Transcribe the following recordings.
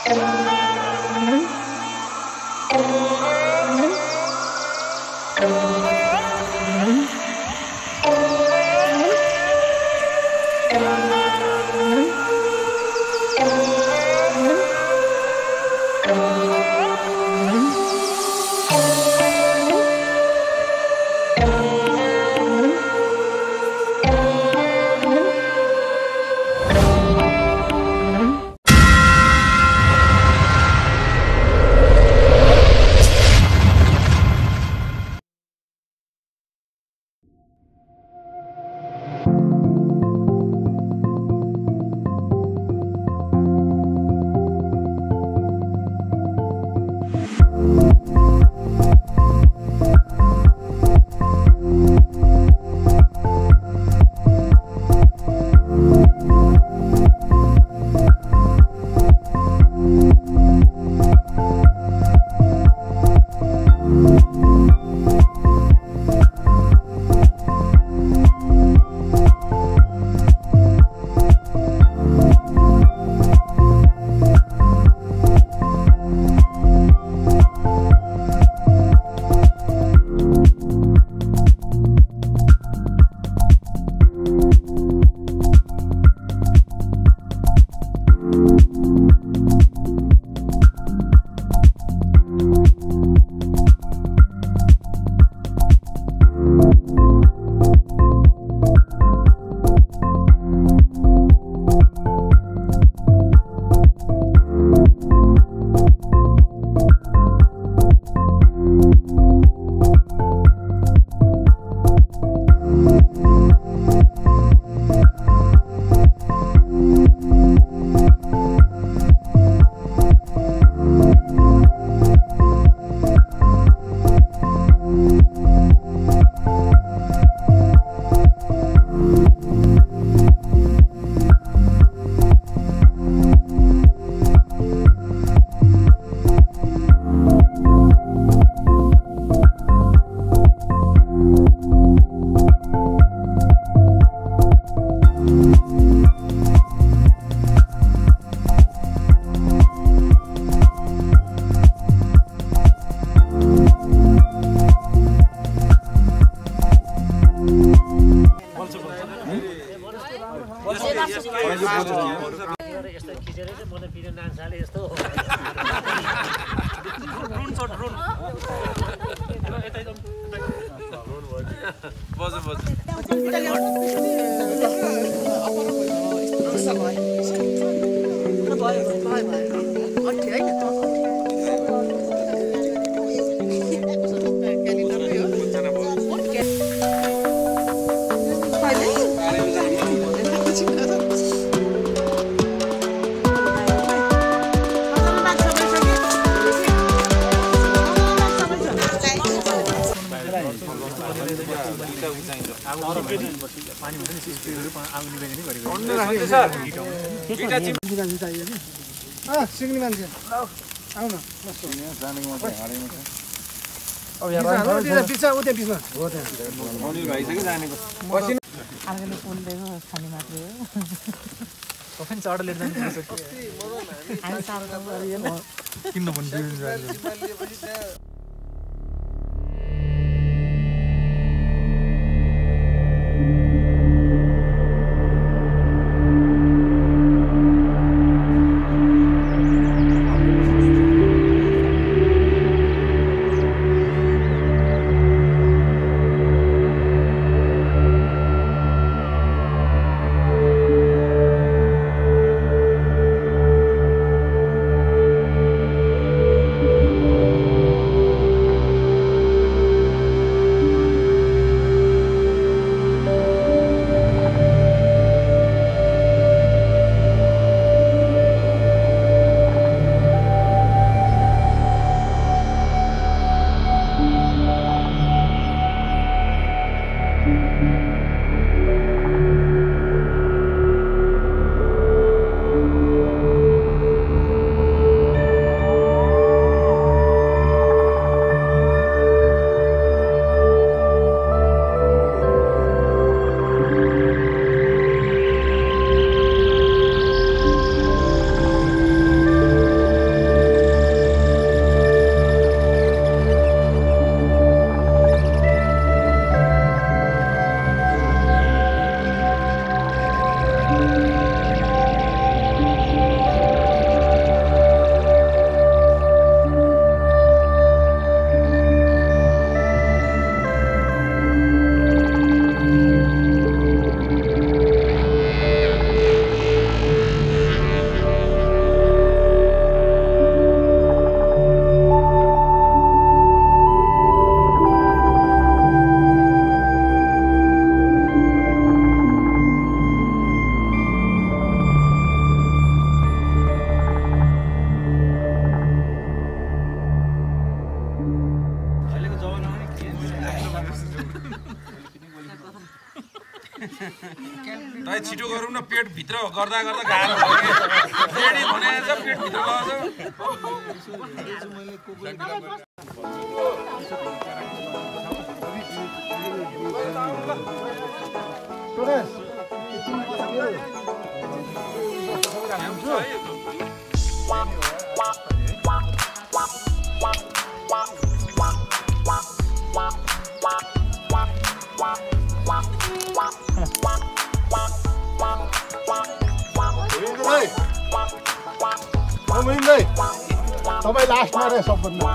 यस्तो खिचेर चाहिँ मलाई पिरो नान्साले यस्तो ड्रोन छ ड्रोन यता ड्रोन भयो बज पानी हुन्छ नि स्प्रेहरू आगो निभाइदिने गरेको अन्डा राखेको छ दुईटा चिम्टी चाहियो नि सिग्नी मान्छे आउ न मस्तो जानेको मात्रै हाडेको छ अब यहाँ पिछा उतै पिछमा हो त्यहाँ मनिर भाइ चाहिँ जानेको पछि आगोले पोल्दैको खाने मात्रै हो कफन चढले जान्छ हामी सारो त गरिएन किन्न भन्दै छिटो गरौँ न पेट भित्र गर्दा गर्दा गाह्रो भयो के रेडी भने चाहिँ पेट भित्र तपाईँ लास्टमा रे सबभन्दा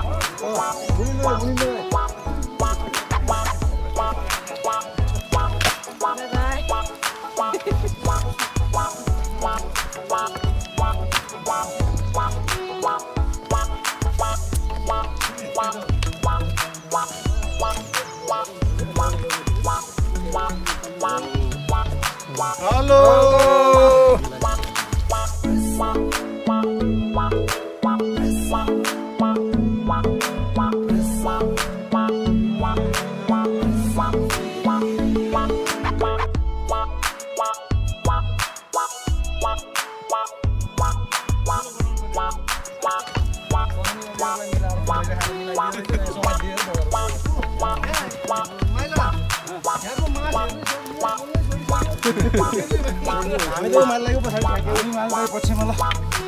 हेलो हामीले माललाई पछाडि राख्यो नि माललाई पछिमा ल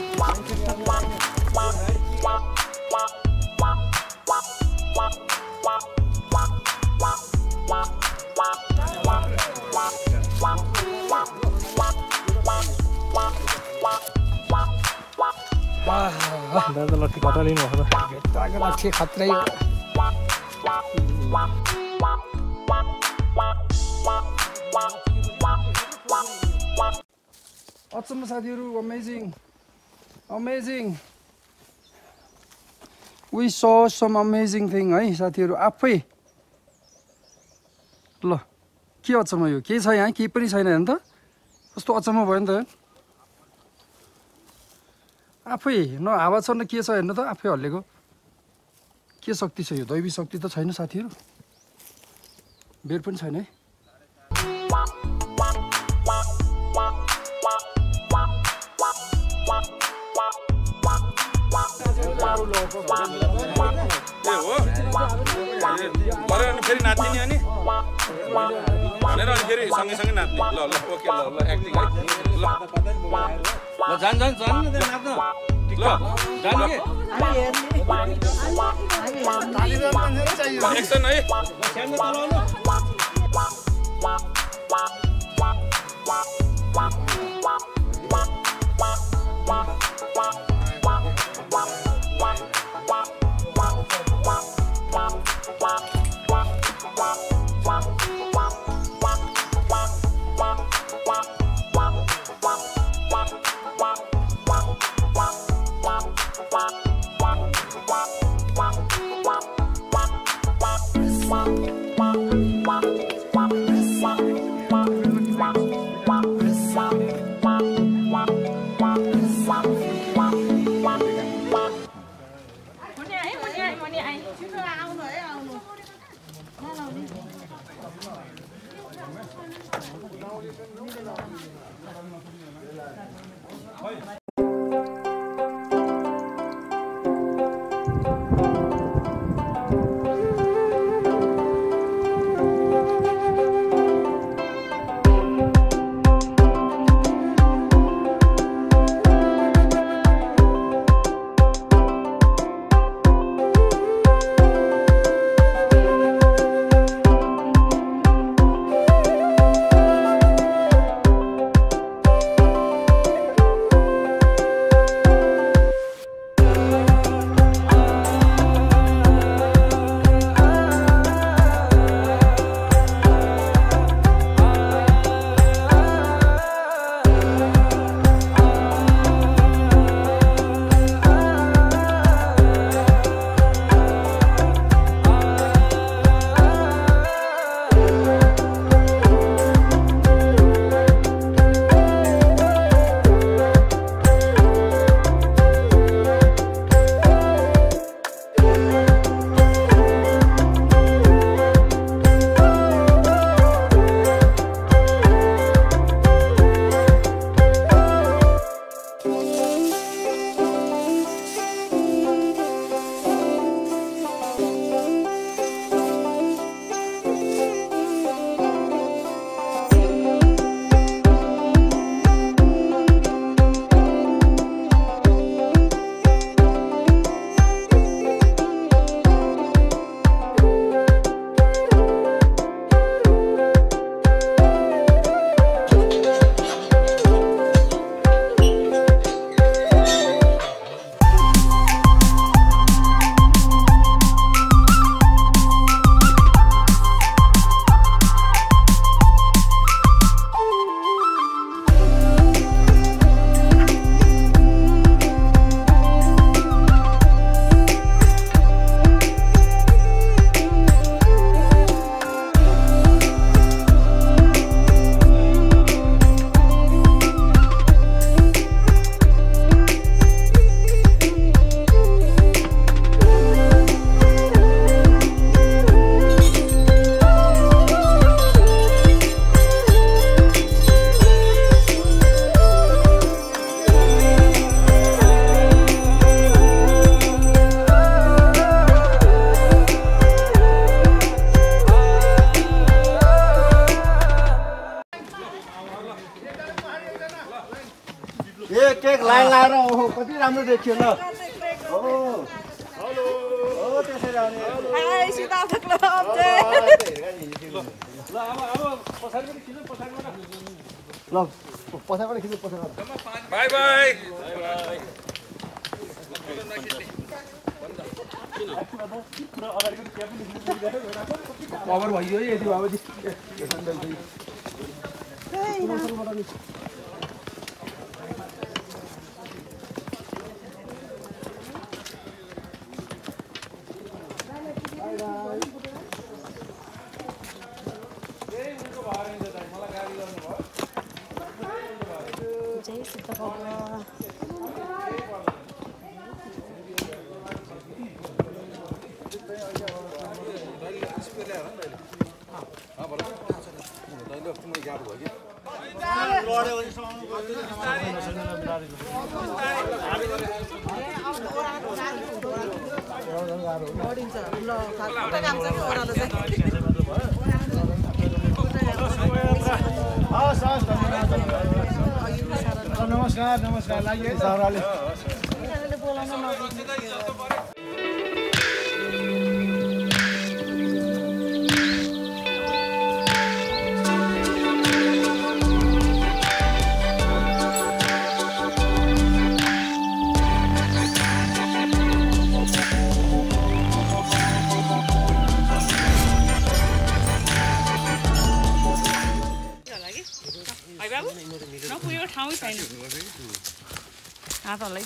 दादा लट्ठी खतरा लिनु हो त लट्ठी खत्रै अचम्म साथीहरु amazing we saw some amazing thing है साथीहरु आफै ल के अचम्म यो के छ यहाँ के पनि छैन हैन त कस्तो अचम्म भयो नि त आफै न हावा छ न के छ हेर्नु त आफै हल्लेको के शक्ति छ यो दैवी शक्ति त छैन साथीहरु बेर पनि छैन है फेरि नाच्ने नि अनि भनेर अनि फेरि सँगै नाच्ने ल ल ओके ल एक्टिङ है ल जान नाच्न ल जानु के एक्सन है एक लाइन लाएर ओहो कति राम्रो देखियो ल हो त्यसरी आउने हाय सीता थक्लो अब्जे ल अब पछाडि पनि खिच्नु पछाडिबाट ल पछाडिबाट खिच्नु पछाडिबाट बाइ बाइ कभर भइयो है यति बाबुजी जय सीता भगवान नमस्कार नमस्कार लागि है साराले नपुगेको ठाउँै छैन हातहरूलाई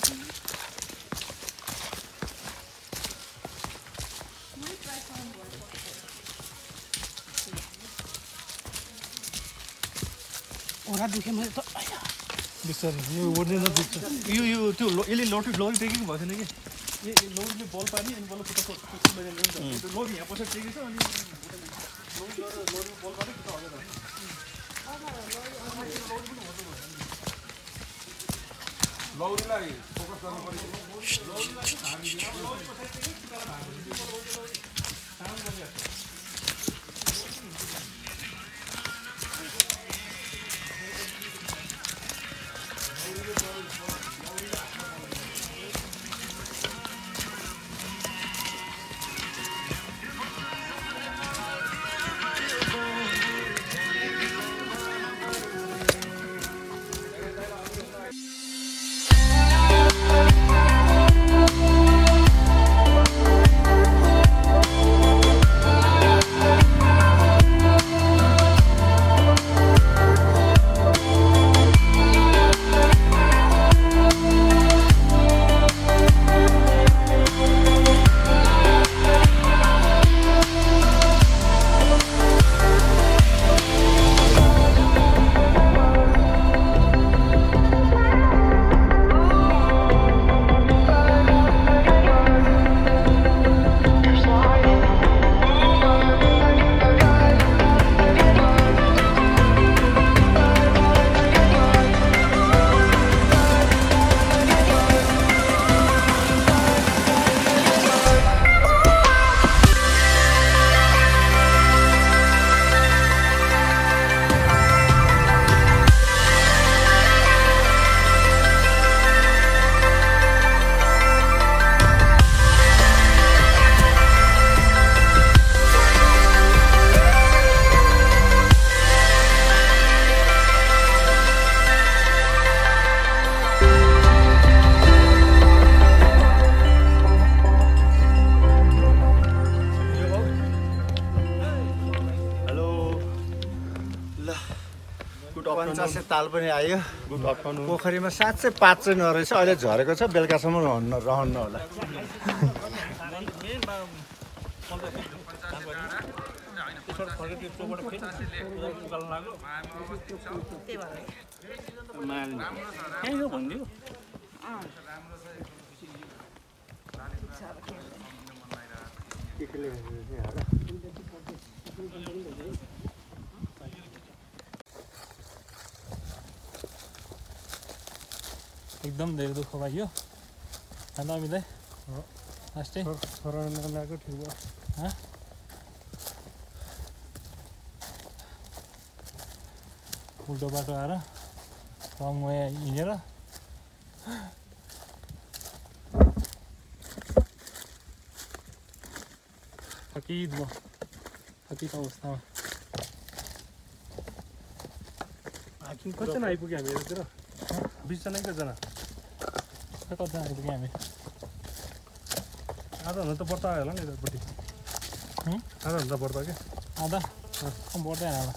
ओरा दुखे मैले त बिस्तारै यो ओर्दैन दुख्छ यो त्यो यसले लोड टेकिङ भएको थिएन कि लोडले बल पानी अनि बल खुट्टा लोड यहाँ पछाडि टेकेछ अनि लोड बल पानी खुट्टा हल्लेर लौरीलाई फोकस गर्नु पर्यो पञ्चासे ताल पनि आयो पोखरीमा साँच्चै पात चाहिँ नरहेछ अहिले झरेको छ बेलुकासम्म रहन्न होला एकदम धेरै दुःख भयो खाना मिलाइ लास्टै छोरा नलाएको ठिक भयो उल्टो बाटो आएर रङमा हिँडेर थकित म थकित अवस्थामा कतिजना आइपुग्यो हामी यतातिर 20 जना कतिजना कतिजना आइपुग्यौँ हामी आधाभन्दा त बढ्ता आयो होला नि यतापट्टि आधाभन्दा बढ्ता क्या आधा बढ्दैन होला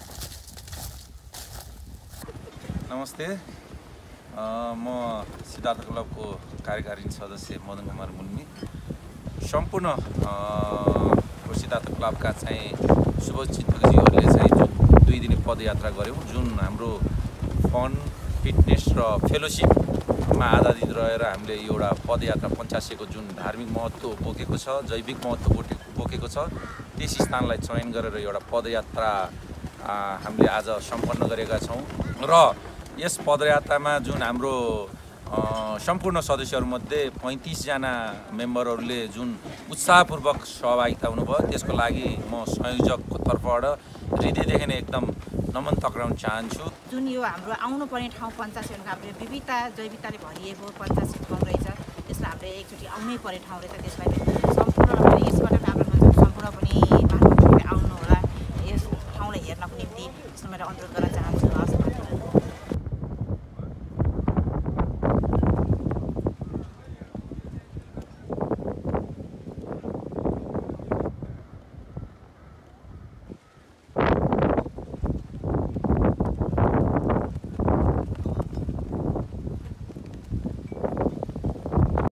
नमस्ते म सिद्धार्थ क्लबको कार्यकारिणी सदस्य मदन कुमार मुन्नी सम्पूर्ण सिद्धार्थ क्लबका चाहिँ शुभचिन्तकजीहरूले चाहिँ जुन 2 दिने पदयात्रा गऱ्यौँ जुन हाम्रो फन फिटनेस र फेलोसिपमा आधारित रहेर हामीले एउटा पदयात्रा पञ्चासेको जुन धार्मिक महत्त्व बोकेको छ जैविक महत्त्व बोकेको छ त्यस स्थानलाई चयन गरेर एउटा पदयात्रा हामीले आज सम्पन्न गरेका छौँ र यस पदयात्रामा जुन हाम्रो सम्पूर्ण सदस्यहरूमध्ये 35 जना मेम्बरहरूले जुन उत्साहपूर्वक सहभागिता हुनुभयो त्यसको लागि म संयोजकको तर्फबाट हृदयदेखि नै एकदम नमन टक्राउन चाहन्छु। जुन यो हाम्रो आउनुपर्ने ठाउँ 85 हाम्रो विविधता जैविकताले भरिएको 85 ठाउँ रहेछ त्यसलाई हामीले एकचोटि आउनै पर्ने ठाउँ रहेछ त्यसलाई सम्पूर्ण यसबाट हाम्रो सम्पूर्ण पनि आउनु होला यस ठाउँलाई हेर्नको निम्ति यसमा मैले अनुरोध गर्न चाहन्छु।